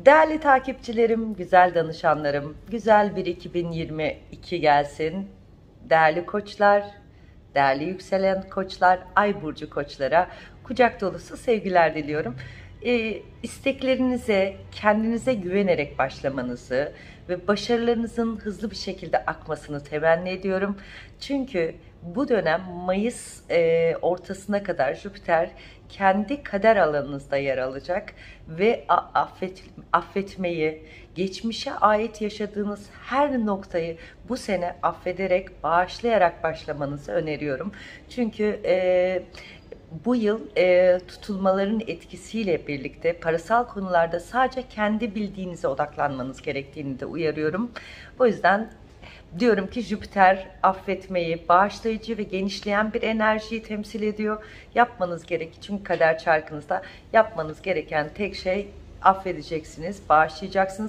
Değerli takipçilerim, güzel danışanlarım, güzel bir 2022 gelsin. Değerli koçlar, değerli yükselen koçlar, ay burcu koçlara kucak dolusu sevgiler diliyorum. İsteklerinize, kendinize güvenerek başlamanızı ve başarılarınızın hızlı bir şekilde akmasını temenni ediyorum. Çünkü bu dönem Mayıs ortasına kadar Jüpiter kendi kader alanınızda yer alacak ve affetmeyi, geçmişe ait yaşadığınız her noktayı bu sene affederek, bağışlayarak başlamanızı öneriyorum. Çünkü bu yıl tutulmaların etkisiyle birlikte parasal konularda sadece kendi bildiğinize odaklanmanız gerektiğini de uyarıyorum. O yüzden diyorum ki Jüpiter affetmeyi, bağışlayıcı ve genişleyen bir enerjiyi temsil ediyor. Yapmanız gerek, çünkü kader çarkınızda yapmanız gereken tek şey affedeceksiniz, bağışlayacaksınız.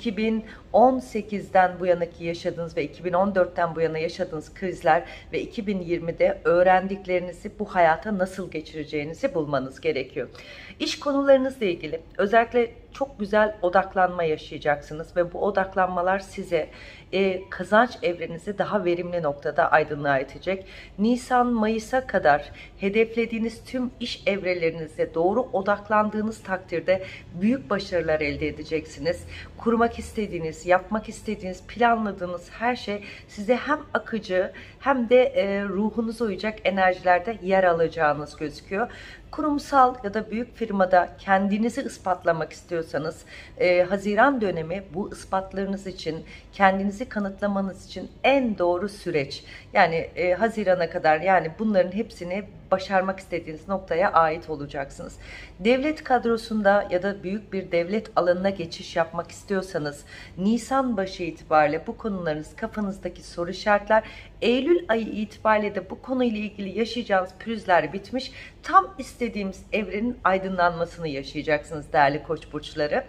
2018'den bu yanaki yaşadığınız ve 2014'ten bu yana yaşadığınız krizler ve 2020'de öğrendiklerinizi bu hayata nasıl geçireceğinizi bulmanız gerekiyor. İş konularınızla ilgili özellikle çok güzel odaklanma yaşayacaksınız ve bu odaklanmalar size kazanç evrenizi daha verimli noktada aydınlığa itecek. Nisan-Mayıs'a kadar hedeflediğiniz tüm iş evrelerinize doğru odaklandığınız takdirde büyük başarılar elde edeceksiniz. Kurmak istediğiniz, yapmak istediğiniz, planladığınız her şey size hem akıcı hem de ruhunuza uyacak enerjilerde yer alacağınız gözüküyor. Kurumsal ya da büyük firmada kendinizi ispatlamak istiyorsanız Haziran dönemi bu ispatlarınız için, kendinizi kanıtlamanız için en doğru süreç. Yani Haziran'a kadar, yani bunların hepsini başarmak istediğiniz noktaya ait olacaksınız. Devlet kadrosunda ya da büyük bir devlet alanına geçiş yapmak istiyorsanız Nisan başı itibariyle bu konularınız, kafanızdaki soru işaretler, Eylül ayı itibariyle de bu konuyla ilgili yaşayacağınız pürüzler bitmiş. Tam istediğimiz evrenin aydınlanmasını yaşayacaksınız değerli koç burçları.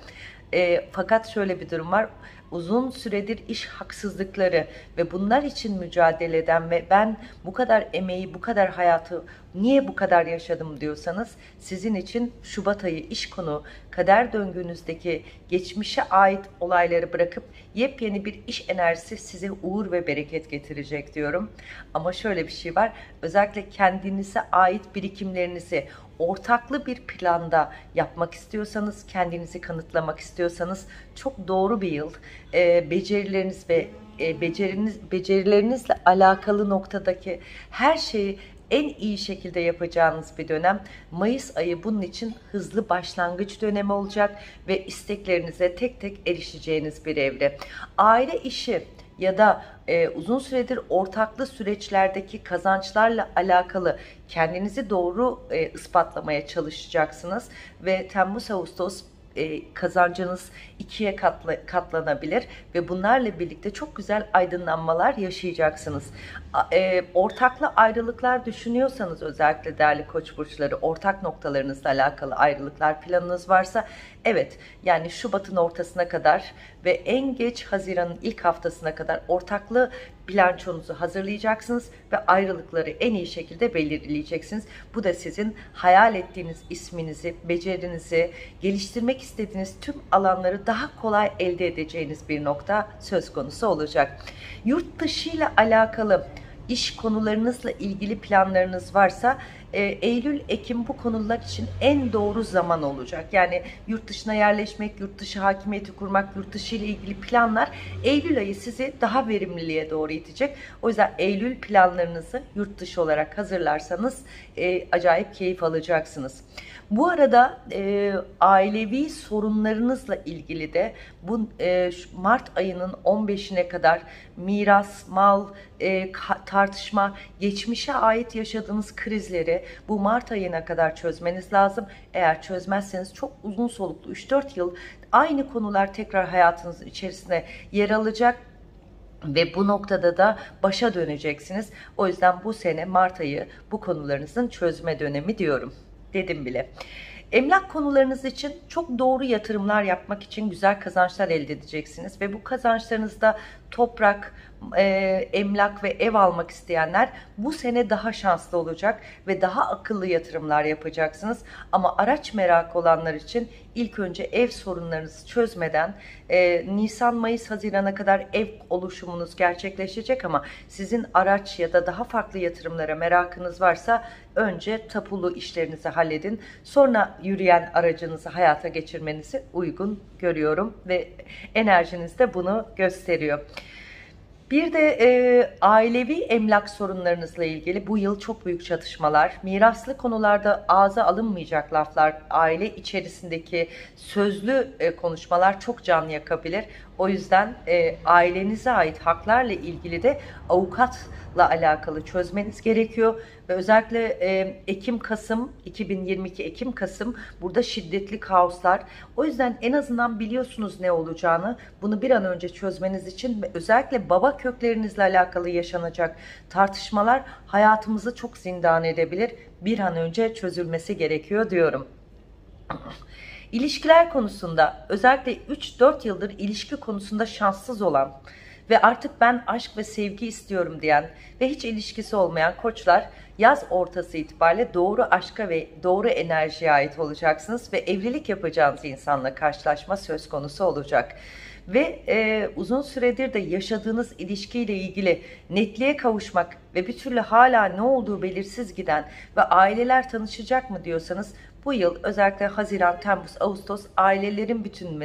Fakat şöyle bir durum var. Uzun süredir iş haksızlıkları ve bunlar için mücadele eden ve ben bu kadar emeği, bu kadar hayatı niye bu kadar yaşadım diyorsanız, sizin için Şubat ayı iş konu, kader döngünüzdeki geçmişe ait olayları bırakıp yepyeni bir iş enerjisi size uğur ve bereket getirecek diyorum. Ama şöyle bir şey var, özellikle kendinize ait birikimlerinizi ortaklı bir planda yapmak istiyorsanız, kendinizi kanıtlamak istiyorsanız çok doğru bir yıl. Becerileriniz ve becerilerinizle alakalı noktadaki her şeyi en iyi şekilde yapacağınız bir dönem. Mayıs ayı bunun için hızlı başlangıç dönemi olacak ve isteklerinize tek tek erişeceğiniz bir evre. Aile işi ya da uzun süredir ortaklı süreçlerdeki kazançlarla alakalı kendinizi doğru ispatlamaya çalışacaksınız ve Temmuz-Ağustos kazancınız ikiye katlanabilir ve bunlarla birlikte çok güzel aydınlanmalar yaşayacaksınız. Ortaklı ayrılıklar düşünüyorsanız, özellikle değerli koç burçları, ortak noktalarınızla alakalı ayrılıklar planınız varsa, evet, yani Şubat'ın ortasına kadar ve en geç Haziran'ın ilk haftasına kadar ortaklı bilançonuzu hazırlayacaksınız ve ayrılıkları en iyi şekilde belirleyeceksiniz. Bu da sizin hayal ettiğiniz isminizi, becerinizi, geliştirmek istediğiniz tüm alanları daha kolay elde edeceğiniz bir nokta söz konusu olacak. Yurt dışı ile alakalı iş konularınızla ilgili planlarınız varsa Eylül-Ekim bu konular için en doğru zaman olacak. Yani yurt dışına yerleşmek, yurt dışı hakimiyeti kurmak, yurt dışı ile ilgili planlar Eylül ayı sizi daha verimliliğe doğru itecek. O yüzden Eylül planlarınızı yurt dışı olarak hazırlarsanız acayip keyif alacaksınız. Bu arada ailevi sorunlarınızla ilgili de bu Mart ayının 15'ine kadar miras, mal, tartışma, geçmişe ait yaşadığınız krizleri bu Mart ayına kadar çözmeniz lazım. Eğer çözmezseniz çok uzun soluklu 3-4 yıl aynı konular tekrar hayatınızın içerisine yer alacak. Ve bu noktada da başa döneceksiniz. O yüzden bu sene Mart ayı bu konularınızın çözme dönemi diyorum. Dedim bile. Emlak konularınız için çok doğru yatırımlar yapmak için güzel kazançlar elde edeceksiniz ve bu kazançlarınızda toprak, emlak ve ev almak isteyenler bu sene daha şanslı olacak ve daha akıllı yatırımlar yapacaksınız. Ama araç merakı olanlar için ilk önce ev sorunlarınızı çözmeden Nisan, Mayıs, Haziran'a kadar ev oluşumunuz gerçekleşecek, ama sizin araç ya da daha farklı yatırımlara merakınız varsa önce tapulu işlerinizi halledin. Sonra yürüyen aracınızı hayata geçirmenizi uygun görüyorum ve enerjiniz de bunu gösteriyor. Bir de ailevi emlak sorunlarınızla ilgili bu yıl çok büyük çatışmalar, miraslı konularda ağza alınmayacak laflar, aile içerisindeki sözlü konuşmalar çok can yakabilir. O yüzden ailenize ait haklarla ilgili de avukatla alakalı çözmeniz gerekiyor. Ve özellikle Ekim-Kasım, 2022 Ekim-Kasım burada şiddetli kaoslar. O yüzden en azından biliyorsunuz ne olacağını. Bunu bir an önce çözmeniz için ve özellikle baba köklerinizle alakalı yaşanacak tartışmalar hayatımızı çok zindan edebilir. Bir an önce çözülmesi gerekiyor diyorum. İlişkiler konusunda özellikle 3-4 yıldır ilişki konusunda şanssız olan ve artık ben aşk ve sevgi istiyorum diyen ve hiç ilişkisi olmayan koçlar yaz ortası itibariyle doğru aşka ve doğru enerjiye ait olacaksınız ve evlilik yapacağınız insanla karşılaşma söz konusu olacak. Ve uzun süredir de yaşadığınız ilişkiyle ilgili netliğe kavuşmak ve bir türlü hala ne olduğu belirsiz giden ve aileler tanışacak mı diyorsanız, bu yıl özellikle Haziran, Temmuz, Ağustos ailelerin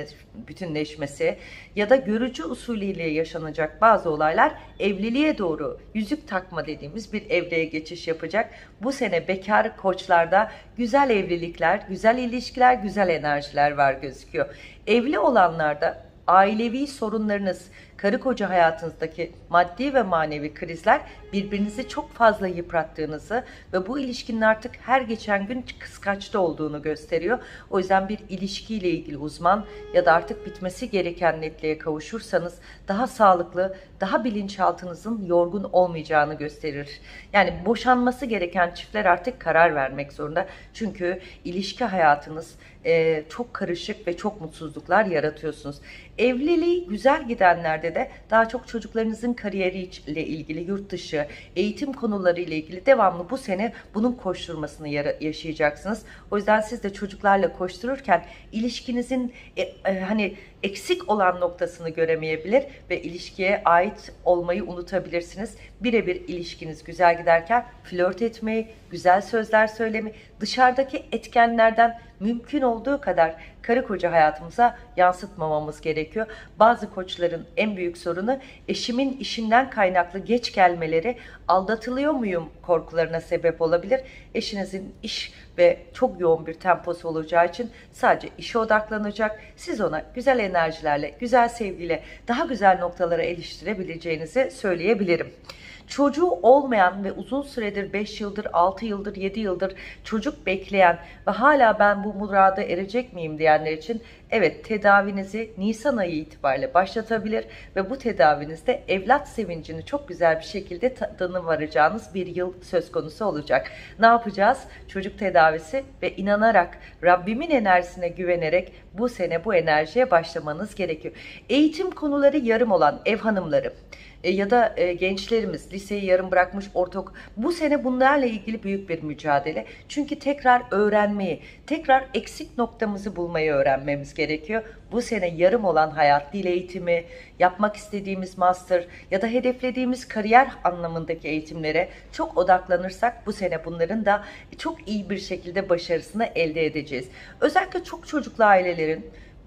bütünleşmesi ya da görücü usulüyle yaşanacak bazı olaylar evliliğe doğru yüzük takma dediğimiz bir evreye geçiş yapacak. Bu sene bekar koçlarda güzel evlilikler, güzel ilişkiler, güzel enerjiler var gözüküyor. Evli olanlarda ailevi sorunlarınız, karı koca hayatınızdaki maddi ve manevi krizler birbirinizi çok fazla yıprattığınızı ve bu ilişkinin artık her geçen gün kıskaçta olduğunu gösteriyor. O yüzden bir ilişkiyle ilgili uzman ya da artık bitmesi gereken netliğe kavuşursanız daha sağlıklı, daha bilinçaltınızın yorgun olmayacağını gösterir. Yani boşanması gereken çiftler artık karar vermek zorunda. Çünkü ilişki hayatınız çok karışık ve çok mutsuzluklar yaratıyorsunuz. Evliliği güzel gidenlerde de daha çok çocuklarınızın kariyeriyle ilgili, yurt dışı, eğitim konuları ile ilgili devamlı bu sene bunun koşturmasını yaşayacaksınız. O yüzden siz de çocuklarla koştururken ilişkinizin hani eksik olan noktasını göremeyebilir ve ilişkiye ait olmayı unutabilirsiniz. Birebir ilişkiniz güzel giderken flört etmeyi, güzel sözler söylemeyi, dışarıdaki etkenlerden mümkün olduğu kadar karı koca hayatımıza yansıtmamamız gerekiyor. Bazı koçların en büyük sorunu eşimin işinden kaynaklı geç gelmeleri, aldatılıyor muyum korkularına sebep olabilir. Eşinizin iş ve çok yoğun bir temposu olacağı için sadece işe odaklanacak. Siz ona güzel enerjilerle, güzel sevgiyle daha güzel noktalara eriştirebileceğinizi söyleyebilirim. Çocuğu olmayan ve uzun süredir 5 yıldır, 6 yıldır, 7 yıldır çocuk bekleyen ve hala ben bu murada erecek miyim diyenler için evet, tedavinizi Nisan ayı itibariyle başlatabilir ve bu tedavinizde evlat sevincini çok güzel bir şekilde tadına varacağınız bir yıl söz konusu olacak. Ne yapacağız? Çocuk tedavisi ve inanarak, Rabbimin enerjisine güvenerek bu sene bu enerjiye başlamanız gerekiyor. Eğitim konuları yarım olan ev hanımları ya da gençlerimiz liseyi yarım bırakmış, bu sene bunlarla ilgili büyük bir mücadele. Çünkü tekrar öğrenmeyi, tekrar eksik noktamızı bulmayı öğrenmemiz gerekiyor. Bu sene yarım olan hayat, dil eğitimi, yapmak istediğimiz master ya da hedeflediğimiz kariyer anlamındaki eğitimlere çok odaklanırsak bu sene bunların da çok iyi bir şekilde başarısını elde edeceğiz. Özellikle çok çocuklu ailelerin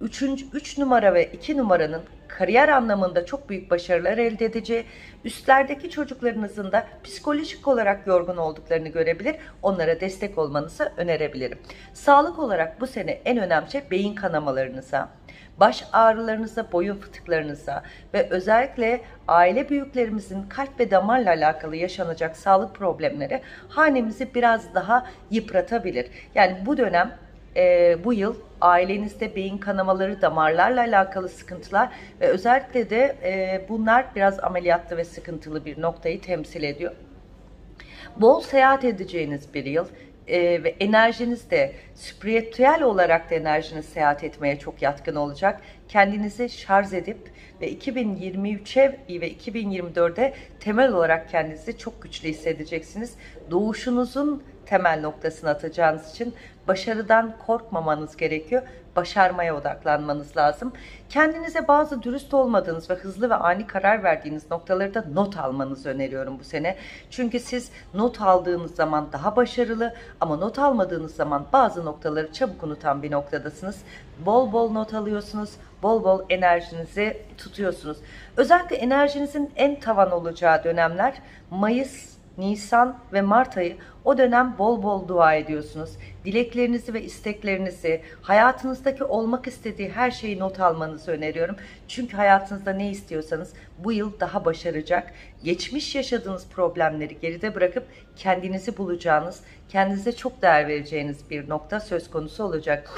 3 numara ve 2 numaranın kariyer anlamında çok büyük başarılar elde edeceği, üstlerdeki çocuklarınızın da psikolojik olarak yorgun olduklarını görebilir, onlara destek olmanızı önerebilirim. Sağlık olarak bu sene en önemli şey beyin kanamalarınıza, baş ağrılarınıza, boyun fıtıklarınıza ve özellikle aile büyüklerimizin kalp ve damarla alakalı yaşanacak sağlık problemleri hanemizi biraz daha yıpratabilir. Yani bu dönem bu yıl ailenizde beyin kanamaları, damarlarla alakalı sıkıntılar ve özellikle de bunlar biraz ameliyatlı ve sıkıntılı bir noktayı temsil ediyor. Bol seyahat edeceğiniz bir yıl ve enerjiniz de spiritüel olarak da enerjiniz seyahat etmeye çok yatkın olacak. kendinizi şarj edip ve 2023'e ve 2024'e temel olarak kendinizi çok güçlü hissedeceksiniz. Doğuşunuzun temel noktasını atacağınız için başarıdan korkmamanız gerekiyor. Başarmaya odaklanmanız lazım. Kendinize bazı dürüst olmadığınız ve hızlı ve ani karar verdiğiniz noktaları da not almanızı öneriyorum bu sene. Çünkü siz not aldığınız zaman daha başarılı ama not almadığınız zaman bazı noktaları çabuk unutan bir noktadasınız. Bol bol not alıyorsunuz, bol bol enerjinizi tutuyorsunuz. Özellikle enerjinizin en tavan olacağı dönemler Mayıs, Nisan ve Mart ayı. O dönem bol bol dua ediyorsunuz. Dileklerinizi ve isteklerinizi, hayatınızdaki olmak istediği her şeyi not almanızı öneriyorum. Çünkü hayatınızda ne istiyorsanız bu yıl daha başaracak. Geçmiş yaşadığınız problemleri geride bırakıp kendinizi bulacağınız, kendinize çok değer vereceğiniz bir nokta söz konusu olacak.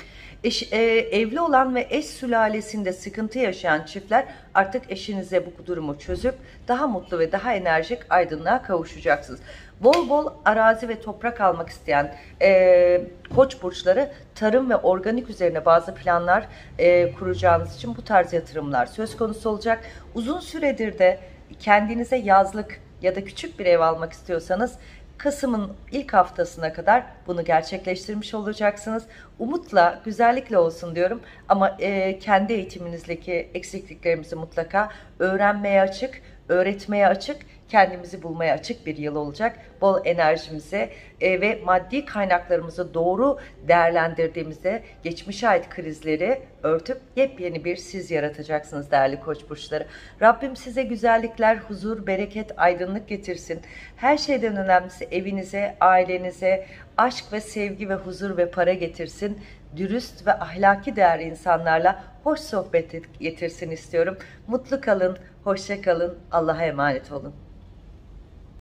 Evli olan ve eş sülalesinde sıkıntı yaşayan çiftler artık eşinize bu durumu çözüp daha mutlu ve daha enerjik aydınlığa kavuşacaksınız. Bol bol arazi ve toprak almak isteyen koç burçları tarım ve organik üzerine bazı planlar kuracağınız için bu tarz yatırımlar söz konusu olacak. Uzun süredir de kendinize yazlık ya da küçük bir ev almak istiyorsanız Kasım'ın ilk haftasına kadar bunu gerçekleştirmiş olacaksınız. Umutla, güzellikle olsun diyorum ama kendi eğitiminizdeki eksikliklerimizi mutlaka öğrenmeye açık, öğretmeye açık, kendimizi bulmaya açık bir yıl olacak. Bol enerjimize ve maddi kaynaklarımızı doğru değerlendirdiğimizde geçmişe ait krizleri örtüp yepyeni bir siz yaratacaksınız değerli koç burçları. Rabbim size güzellikler, huzur, bereket, aydınlık getirsin. Her şeyden önemlisi evinize, ailenize aşk ve sevgi ve huzur ve para getirsin. Dürüst ve ahlaki değerli insanlarla hoş sohbet getirsin istiyorum. Mutlu kalın, hoşça kalın, Allah'a emanet olun.